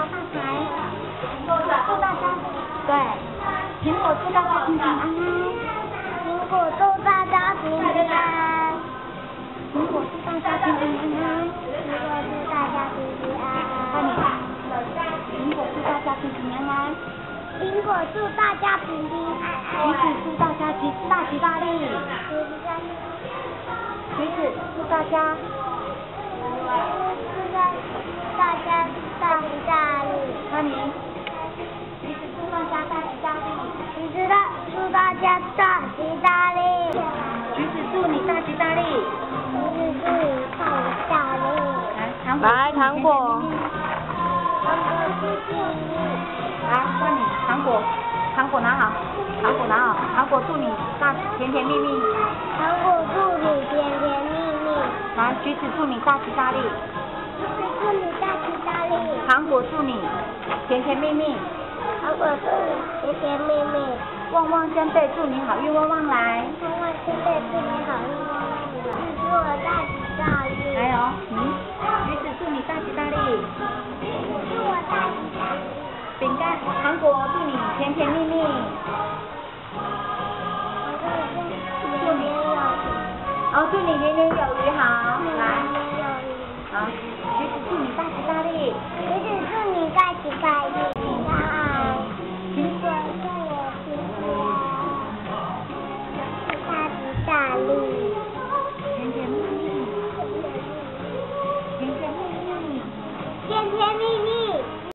发财，祝大家对，苹果祝大家平平安安，苹果祝大家平平安安，苹果祝大家平平安安，苹果祝大家平平安安。快点，苹果祝大家平平安安，苹果祝大家平平安安，橘子祝大家大吉大利，橘子祝大家。大家大吉大利！欢迎，橘子祝大家大吉大利！橘子祝大家大吉大利！橘子祝你大吉大利！橘子祝你大吉大利！ 来，糖果。 来，换你，糖果拿好，糖果祝你甜甜蜜蜜。糖果祝你甜甜蜜蜜。来，橘子祝你大吉大利。祝你大吉大利！糖果祝你甜甜蜜蜜，糖果祝你甜甜蜜蜜，旺旺仙贝祝你好运旺旺来，旺旺仙贝祝你好运旺旺来，祝我大吉大利！来哦，橘子祝你大吉大利，祝我大吉大利！饼干糖果祝你甜甜蜜蜜，祝你祝你年年有余好，来，好。橘子祝你大吉大利！橘子祝你大吉大利！